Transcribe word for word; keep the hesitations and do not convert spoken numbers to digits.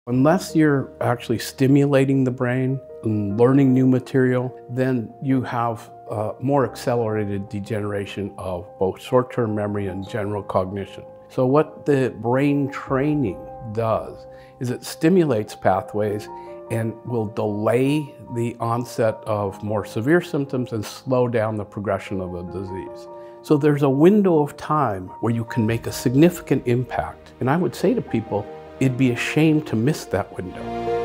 Unless you're actually stimulating the brain and learning new material, then you have uh, more accelerated degeneration of both short-term memory and general cognition. So what the brain training does is it stimulates pathways and will delay the onset of more severe symptoms and slow down the progression of the disease. So there's a window of time where you can make a significant impact. And I would say to people, it'd be a shame to miss that window.